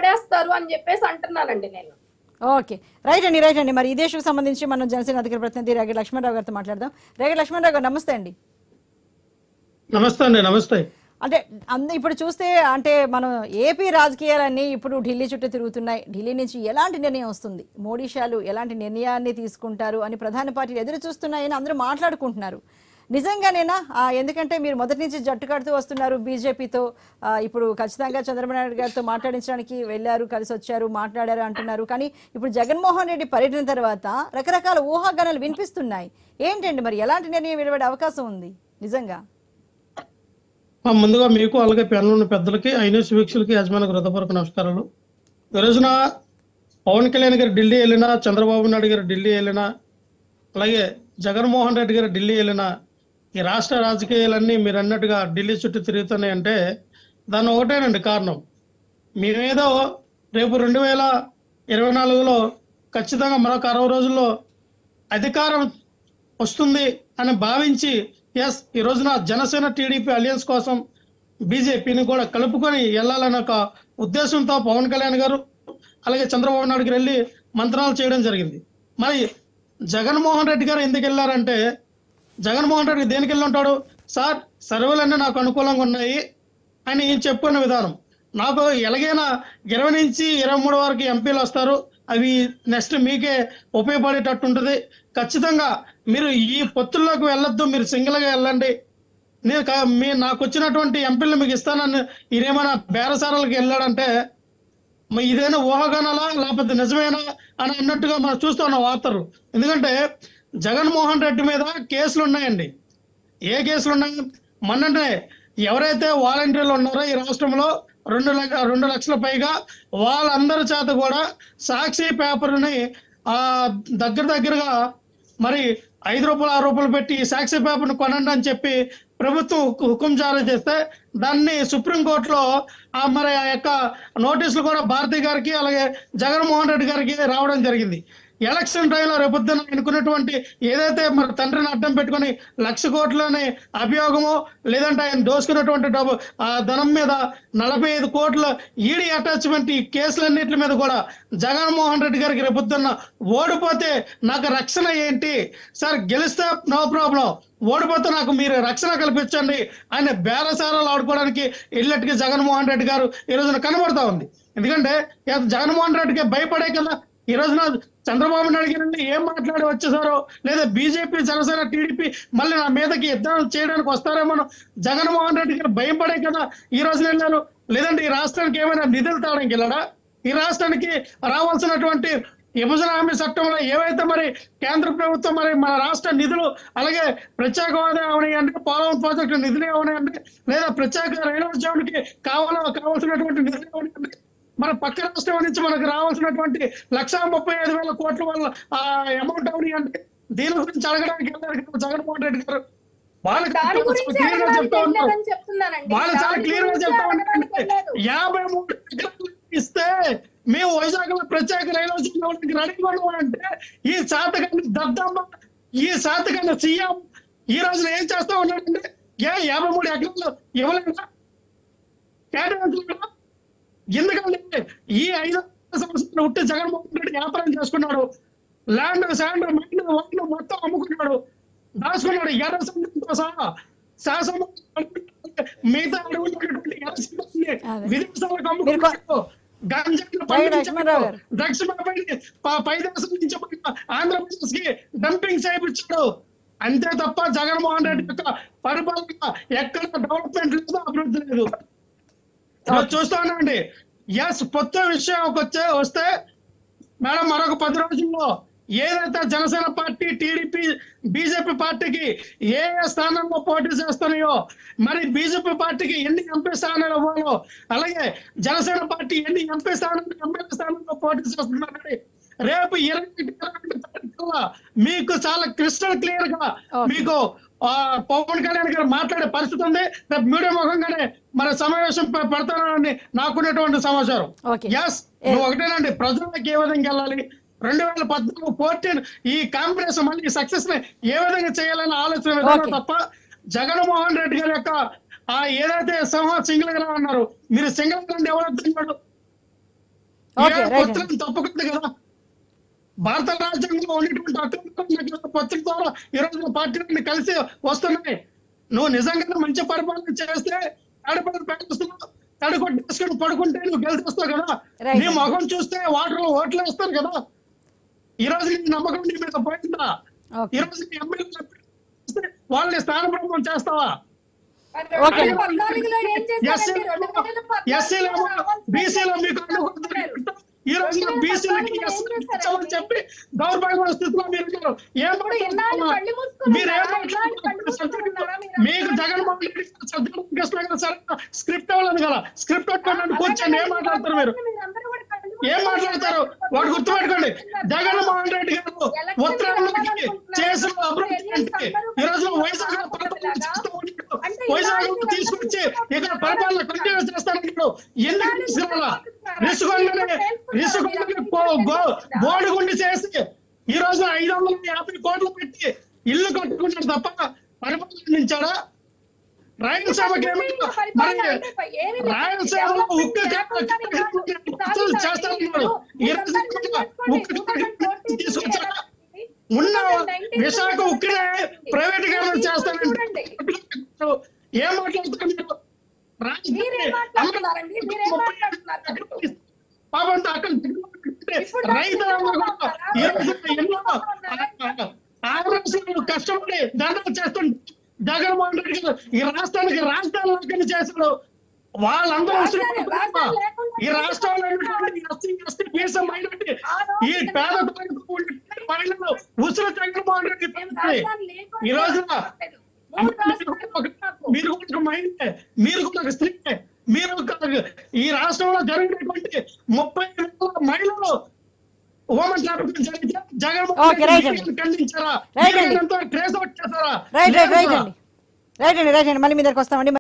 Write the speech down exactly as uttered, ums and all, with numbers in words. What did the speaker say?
పడేస్తారు అని చెప్పేసి అంటున్నానండి నేను. ఓకే, రైట్ అండి, రైట్ అండి. మరి ఈ దేశకు సంబంధించి మనం జనసేన అధికార ప్రతినిధి రేగడి లక్ష్మణరావు గారితో మాట్లాడదాం. రేగడి లక్ష్మణరావు గారు నమస్తే అండి. నమస్తే అండి. నమస్తే. అంటే అంద ఇప్పుడు చూస్తే అంటే మనం ఏపీ రాజకీయాలన్నీ ఇప్పుడు ఢిల్లీ చుట్టూ తిరుగుతున్నాయి. ఢిల్లీ నుంచి ఎలాంటి నిర్ణయం వస్తుంది, మోడీ షాలు ఎలాంటి నిర్ణయాన్ని తీసుకుంటారు అని ప్రధాన పార్టీలు ఎదురు చూస్తున్నాయని అందరూ మాట్లాడుకుంటున్నారు. నిజంగానేనా? ఎందుకంటే మీరు మొదటి నుంచి జట్టు కడుతూ వస్తున్నారు బీజేపీతో. ఇప్పుడు ఖచ్చితంగా చంద్రబాబు నాయుడు గారితో మాట్లాడించడానికి వెళ్ళారు, కలిసి వచ్చారు, మాట్లాడారు అంటున్నారు. కానీ ఇప్పుడు జగన్మోహన్ రెడ్డి పర్యటన తర్వాత రకరకాల ఊహాగానాలు వినిపిస్తున్నాయి. ఏంటండి మరి ఎలాంటి నిర్ణయం వెలువడే అవకాశం ఉంది నిజంగా? ముందుగా మీకు అలాగే ప్యానెల్ పెద్దలకి ఐన్యూస్ వీక్షకులకి యజమానికి హృదయపూర్వక నమస్కారాలు. ఈ రోజున పవన్ కళ్యాణ్ గారు ఢిల్లీ వెళ్ళినా, చంద్రబాబు నాయుడు గారు ఢిల్లీ వెళ్ళినా, అలాగే జగన్మోహన్ రెడ్డి గారు ఢిల్లీ వెళ్ళినా ఈ రాష్ట్ర రాజకీయాలన్నీ మీరు అన్నట్టుగా ఢిల్లీ చుట్టూ తిరుగుతున్నాయి అంటే దాన్ని ఒకటేనండి కారణం. మేమేదో రేపు రెండు వేల ఇరవై నాలుగులో ఖచ్చితంగా మరొక అరవై రోజుల్లో అధికారం వస్తుంది అని భావించి ఎస్ ఈ రోజున జనసేన టీడీపీ అలయన్స్ కోసం బీజేపీని కూడా కలుపుకొని వెళ్ళాలనే ఒక ఉద్దేశంతో పవన్ కళ్యాణ్ గారు అలాగే చంద్రబాబు నాయుడు గారు వెళ్ళి మంత్రాలు చేయడం జరిగింది. మరి జగన్మోహన్ రెడ్డి గారు ఎందుకు వెళ్ళారంటే, జగన్మోహన్ రెడ్డి దేనికి వెళ్ళి ఉంటాడు? సార్ సర్వేలన్నీ నాకు అనుకూలంగా ఉన్నాయి అని చెప్పుకునే విధానం. నాకు ఎలాగైనా ఇరవై నుంచి ఇరవై మూడు వరకు ఎంపీలు వస్తారు, అవి నెక్స్ట్ మీకే ఉపయోగపడేటట్టు ఉంటుంది. ఖచ్చితంగా మీరు ఈ పొత్తుల్లోకి వెళ్ళొద్దు, మీరు సింగిల్గా వెళ్ళండి, నేను మీ నాకు వచ్చినటువంటి ఎంపీలు మీకు ఇస్తానని ఇదేమైనా బేరసారాలకు వెళ్ళాడంటే ఇదేనా ఊహాగానాలా లేకపోతే నిజమేనా అని అన్నట్టుగా మనం చూస్తున్నాం వార్తలు. ఎందుకంటే జగన్మోహన్ రెడ్డి మీద కేసులు ఉన్నాయండి. ఏ కేసులు ఉన్నాయి? మొన్నంటే ఎవరైతే వాలంటీర్లు ఉన్నారో ఈ రాష్ట్రంలో రెండు లక్ష రెండు లక్షల పైగా వాళ్ళందరి చేత కూడా సాక్షి పేపర్ని ఆ దగ్గర దగ్గరగా మరి ఐదు రూపాయలు ఆరు రూపాయలు పెట్టి సాక్షి పేపర్ని కొనండి అని చెప్పి ప్రభుత్వం హుకుం జారీ చేస్తే దాన్ని సుప్రీంకోర్టులో మరి ఆ యొక్క నోటీసులు కూడా భారతి గారికి అలాగే జగన్మోహన్ రెడ్డి గారికి రావడం జరిగింది. ఎలక్షన్ టైంలో రేపొద్దున అనుకున్నటువంటి ఏదైతే మరి తండ్రిని అడ్డం పెట్టుకుని లక్ష కోట్లని అభియోగమో లేదంటే ఆయన దోసుకున్నటువంటి డబ్బు ఆ ధనం మీద నలభై ఐదు కోట్ల ఈడీ అటాచ్మెంట్ ఈ కేసులన్నింటి మీద కూడా జగన్మోహన్ రెడ్డి గారికి రేపొద్దున్న ఓడిపోతే నాకు రక్షణ ఏంటి సార్, గెలిస్తే నో ప్రాబ్లం, ఓడిపోతే నాకు మీరు రక్షణ కల్పించండి ఆయన బేరసారాలు ఆడుకోవడానికి ఇళ్ళటికి జగన్మోహన్ రెడ్డి గారు ఈ రోజున కనబడతా ఉంది. ఎందుకంటే జగన్మోహన్ రెడ్డికి భయపడే కదా ఈ రోజున చంద్రబాబు నాయుడు గారిని ఏం మాట్లాడి వచ్చేసారో, లేదా బీజేపీ జనసేన టీడీపీ మళ్ళీ నా మీదకి యుద్ధం చేయడానికి వస్తారేమో జగన్మోహన్ రెడ్డి గారు భయపడే కదా ఈ రోజున వెళ్ళారు. లేదంటే ఈ రాష్ట్రానికి ఏమైనా నిధులు తావడానికి వెళ్ళాడా? ఈ రాష్ట్రానికి రావాల్సినటువంటి విభజన హామీ చట్టంలో ఏవైతే మరి కేంద్ర ప్రభుత్వం మరి మన రాష్ట్ర నిధులు అలాగే ప్రత్యేక హోదా అవనాయంటే పోలవరం ప్రాజెక్టు నిధులు అవనాయంటే లేదా ప్రత్యేక రైల్వే జోన్కి కావాల కావాల్సినటువంటి నిధులు అవనాయంటే మన పక్క రాష్ట్రం నుంచి మనకు రావాల్సినటువంటి లక్ష ముప్పై ఐదు వేల కోట్ల వల్ల ఆ అమౌంట్ అవనాయంటే దీని గురించి అడగడానికి వెళ్ళారు జగన్మోహన్ రెడ్డి గారు. వాళ్ళకి క్లియర్ గా చెప్తా ఉన్నారు వాళ్ళు చాలా క్లియర్ గా చెప్తా ఉన్నారు యాభై మూడు ఎకరాలు ఇస్తే మేము వైజాగ్ లో ప్రత్యేక రైల్వే జోన్ రెడీగా ఉన్నామంటే ఈ శాతకాన్ని దద్దమ్మ ఈ శాతకాన్ని సీఎం ఈ రోజున ఏం చేస్తా ఉన్నాడంటే ఏ యాభై మూడు ఎకరాలు ఇవ్వలేదా కేటాయించలేదా? ఎందుకంటే ఈ ఐదు సంవత్సరాలు ఉంటే జగన్మోహన్ రెడ్డి వ్యాపారం చేసుకున్నాడు, ల్యాండ్ శాండ్ మైండ్ వాటిని మొత్తం అమ్ముకున్నాడు, దాచుకున్నాడు. ఎర్ర సంఘంతో సహా శాసన మిగతా అడుగుతున్నటువంటి ఎర్ర సంఘాన్ని విదేశాలకు అమ్ముకున్నాడు. డ్రగ్స్ పై దేశం నుంచి ఆంధ్రప్రదేశ్ కి డంపింగ్ చేయించాడు. అంతే తప్ప జగన్మోహన్ రెడ్డి యొక్క పరిపాలన ఎక్కడ డెవలప్మెంట్ లేదు, అభివృద్ధి లేదు. చూస్తా ఉన్నాండి. ఎస్ పొత్తు విషయం వచ్చే వస్తే మేడం మరొక పది రోజుల్లో ఏదైతే జనసేన పార్టీ టీడీపీ బీజేపీ పార్టీకి ఏ ఏ స్థానంలో పోటీ చేస్తున్నాయో మరి బీజేపీ పార్టీకి ఎన్ని ఎంపీ స్థానాలు ఇవ్వాలో అలాగే జనసేన పార్టీ ఎన్ని ఎంపీ స్థానాలు ఎమ్మెల్యే స్థానంలో పోటీ చేస్తున్నారని రేపు ఇరవై తారీఖున మీకు చాలా క్రిస్టల్ క్లియర్ గా మీకు పవన్ కళ్యాణ్ గారు మాట్లాడే పరిస్థితి ఉంది. రేపు మీడియా ముఖంగానే మన సమావేశం పెడతానని నాకున్నటువంటి సమాచారం. ఎస్ ఒకటేనండి, ప్రజలకు ఏ విధంగా వెళ్ళాలి, రెండు వేల పద్నాలుగు ఫోర్టీన్ ఈ కాంగ్రెస్ మళ్ళీ సక్సెస్ ని ఏ విధంగా చేయాలని ఆలోచన విధానం తప్ప జగన్మోహన్ రెడ్డి గారి యొక్క ఆ ఏదైతే సింహ సింగిల్ గా అన్నారు మీరు సింగిల్ గా ఎవరు Okay, ఏ right. పత్రం తప్పకుండా కదా భారత రాజ్యాంగంలో ఉన్నటువంటి హక్కులు పత్రిక ద్వారా ఈ రోజు పార్టీలన్నీ కలిసి వస్తున్నాయి. నువ్వు నిజంగా మంచి పరిపాలన చేస్తే తడిపడి పెట్టేస్తున్నావు, తడి కొట్టేసుకుని పడుకుంటే నువ్వు గెలిచేస్తావు కదా. Right. నీ ముఖం చూస్తే ఓటర్లు ఓట్లు వేస్తారు కదా. ఈ రోజు నీ నమ్మకం నీ మీద పోయిందా? Okay. ఈ రోజు నీ ఎమ్మెల్యే వాళ్ళని స్థానభ్రంగం చేస్తావా? మరి రెండు Okay. వేల పద్నాలుగులో ఏం చేశారండి? రెండు వేల పద్నాలుగులో ఎస్సీలో బీసీలో మీకు అనుకుంటున్నారు. ఈ రోజు బీసీలకి ఎస్సీలు చెప్పి దౌర్భాగ్య స్థితిలో మీరు ఉన్నారు. ఏం ఇప్పుడు ఎన్నాళ్ళు మాట్లాడుతున్నారు? కళ్ళు మూసుకుని మీరు ఏం ఉన్నారా? ఎన్నాళ్ళు కళ్ళు మూసుకుని ఉన్నారా మాట్లాడుతున్నారు? మీరు? మీకు జగన్మోహన్ రెడ్డి కృష్ణ గారు సరే స్క్రిప్ట్ అవ్వలేదు కదా, స్క్రిప్ట్ పెట్టుకోండి కూర్చొని ఏం మాట్లాడతారు మీరు? మీరందరూ కూడా కళ్ళు ఏం మూసుకుని మాట్లాడతారు? వాడు గుర్తుపెట్టుకోండి, జగన్మోహన్ రెడ్డి గారు ఉత్తరాంధ్రకి చేసిన అభివృద్ధి అంటే ఈ రోజు వైజాగ్ వైజాగ్ తీసుకొచ్చి ఇక్కడ పరిపాలన కంటిన్యూ చేస్తాను. ఎందుకు తీసుకురావాలా? రిసుగొండని రిసుగొండని బోడిగుండి చేసి ఈ రోజు ఐదు వందల యాభై కోట్లు పెట్టి ఇల్లు కట్టుకుంటాడు తప్ప పరిపాలన అందించాడా? రాయలసీమకి ఏమైనా మరి రాయలసీమలో ఉక్కు చేస్తానన్నాడు. ఈ రోజు ఉక్కు తీసుకొచ్చాడా? ఉన్న విశాఖ ఉక్కునే ప్రైవేటీకరణ చేస్తానంటే ఏం మాట్లాడుతున్నారు మీరు? మీరేం మాట్లాడుతున్నారండి? మీరేం మాట్లాడుతున్నారు? పాపంతో అక్కడ రైతులందరూ కూడా ఈ రోజు ఎన్నో ఆంధ్రప్రదేశ్ కష్టపడి దండలు చేస్తుంటే జగన్మోహన్ రెడ్డి గారు ఈ రాష్ట్రానికి రాజధాని చేశాడు. వాళ్ళందరూ అవసరం ఈ రాష్ట్రంలో ఎస్టీ బీసీ మైనారిటీ ఈ పేద మహిళలు ఉసురు జగన్మోహన్ రెడ్డి ఈ రోజున మీరు కూడా ఒక మహిళే, మీరు కూడా ఒక స్త్రీనే. మీరు ఈ రాష్ట్రంలో జరిగినటువంటి ముప్పై వేల మహిళలు ఓమన్ ట్రాఫికింగ్ జరిగితే జగన్మోహన్ రెడ్డి ఖండించారా? ట్రేస్ అవుట్ చేశారా? రైట్ రైట్ రైట్ అండి రైట్ అండి రైట్ అండి మళ్ళీ మీ దగ్గరకు వస్తామండి.